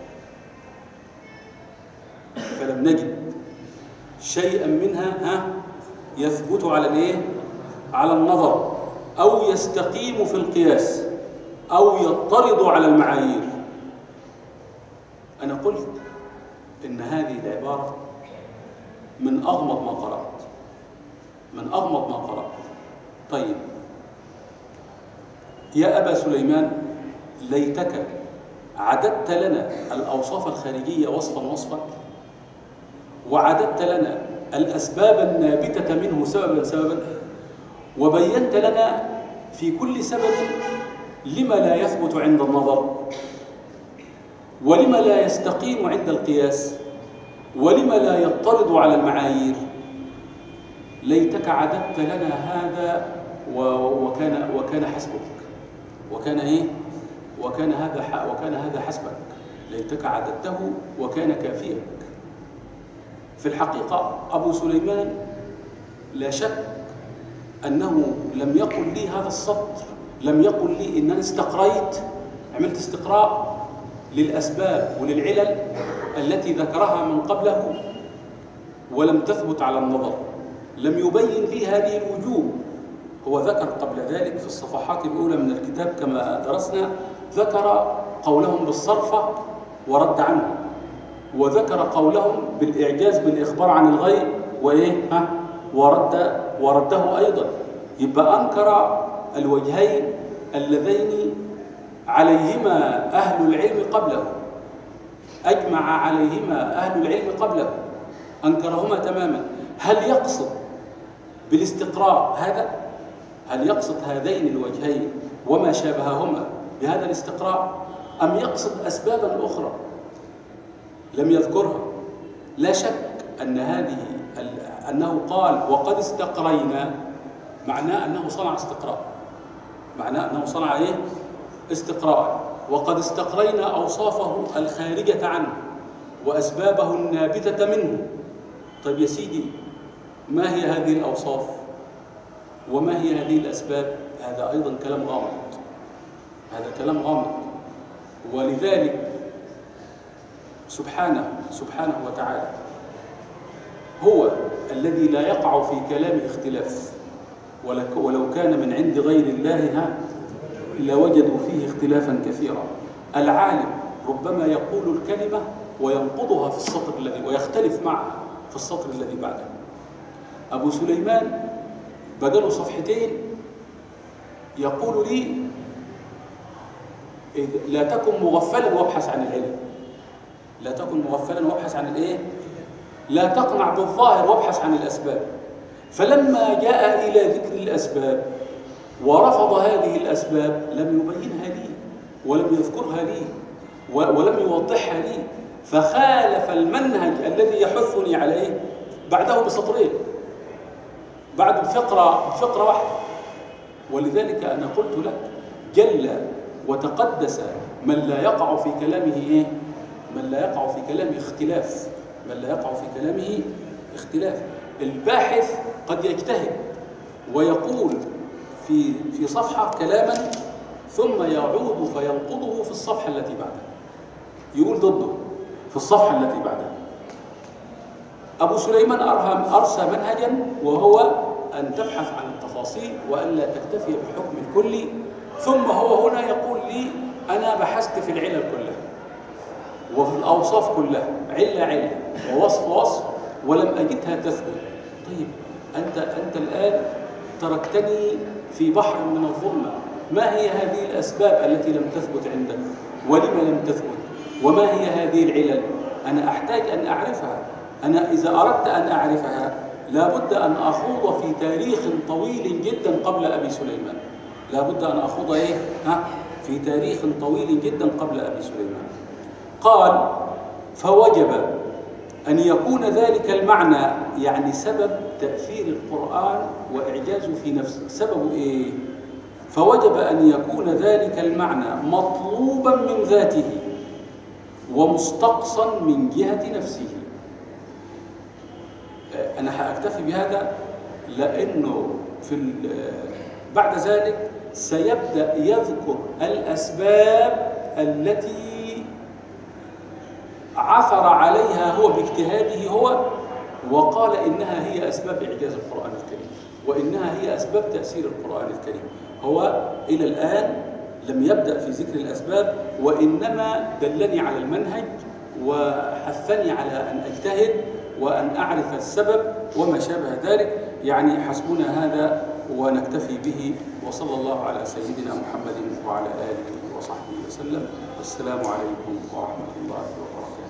فلم نجد شيئا منها يثبت على الإيه؟ على النظر، أو يستقيم في القياس، أو يضطرد على المعايير. أنا قلت إن هذه العبارة من أغمض ما قرأت، من أغمض ما قرأت. طيب، يا أبا سليمان ليتك عددت لنا الأوصاف الخارجية وصفا وصفا، وعددت لنا الأسباب النابتة منه سببا سببا، وبينت لنا في كل سبب لما لا يثبت عند النظر، ولما لا يستقيم عند القياس، ولما لا يضطرد على المعايير. ليتك عددت لنا هذا وكان حسبك، وكان إيه؟ وكان هذا حسبك. ليتك عددته وكان كافيك. في الحقيقة أبو سليمان لا شك أنه لم يقل لي هذا السطر، لم يقل لي إن أنا استقريت، عملت استقراء للأسباب وللعلل التي ذكرها من قبله ولم تثبت على النظر، لم يبين لي هذه الوجوه. هو ذكر قبل ذلك في الصفحات الأولى من الكتاب كما درسنا، ذكر قولهم بالصرفة ورد عنه، وذكر قولهم بالإعجاز بالإخبار عن الغيب ورده أيضا. يبقى أنكر الوجهين اللذين عليهما أهل العلم قبله، أجمع عليهما أهل العلم قبله، أنكرهما تماما. هل يقصد بالاستقراء هذا؟ هل يقصد هذين الوجهين وما شابههما بهذا الاستقراء، أم يقصد أسبابا أخرى لم يذكرها؟ لا شك أن أنه قال وقد استقرينا، معناه أنه صنع استقراء، معناه أنه صنع إيه؟ استقراء. وقد استقرينا أوصافه الخارجة عنه وأسبابه النابتة منه. طيب يا سيدي، ما هي هذه الأوصاف وما هي هذه الأسباب؟ هذا أيضا كلام غامض، هذا كلام غامض. ولذلك سبحانه وتعالى هو الذي لا يقع في كلام اختلاف، ولو كان من عند غير الله لوجدوا فيه اختلافا كثيرا. العالم ربما يقول الكلمة وينقضها في السطر الذي ويختلف معها في السطر الذي بعده. أبو سليمان بدله صفحتين يقول لي لا تكن مغفلا وابحث عن العلم، لا تكن مغفلا وابحث عن الايه؟ لا تقنع بالظاهر وابحث عن الأسباب. فلما جاء إلى ذكر الأسباب ورفض هذه الأسباب لم يبينها لي ولم يذكرها لي ولم يوضحها لي، فخالف المنهج الذي يحثني عليه بعده بسطرين، بعد بفقرة واحدة. ولذلك أنا قلت لك جل وتقدس من لا يقع في كلامه إيه؟ من لا يقع في كلامه اختلاف، من لا يقع في كلامه اختلاف. الباحث قد يجتهد ويقول في صفحة كلاما ثم يعود فينقضه في الصفحة التي بعدها، يقول ضده في الصفحة التي بعدها. أبو سليمان أرسى منهجا وهو أن تبحث عن التفاصيل وألا تكتفي بحكم الكلي، ثم هو هنا يقول لي أنا بحثت في العلل كلها وفي الأوصاف كلها، علة ووصف وصف، ولم أجدها تثبت. طيب أنت الآن تركتني في بحر من الظلمة، ما هي هذه الأسباب التي لم تثبت عندك؟ ولما لم تثبت؟ وما هي هذه العلل؟ أنا أحتاج أن أعرفها. أنا إذا أردت أن أعرفها لابد أن أخوض في تاريخ طويل جدا قبل أبي سليمان، لابد أن أخوض في تاريخ طويل جدا قبل أبي سليمان. قال فوجب أن يكون ذلك المعنى، يعني سبب تأثير القرآن وإعجازه في نفسه، سببه إيه؟ فوجب أن يكون ذلك المعنى مطلوبا من ذاته ومستقصا من جهة نفسه. أنا هأكتفي بهذا لأنه بعد ذلك سيبدأ يذكر الأسباب التي عثر عليها هو باجتهاده هو، وقال إنها هي أسباب إعجاز القرآن الكريم وإنها هي أسباب تأثير القرآن الكريم. هو إلى الآن لم يبدأ في ذكر الأسباب، وإنما دلني على المنهج وحثني على أن أجتهد وأن أعرف السبب وما شابه ذلك. يعني حسبنا هذا ونكتفي به. وصلى الله على سيدنا محمد وعلى آله وصحبه وسلم. والسلام عليكم ورحمة الله وبركاته.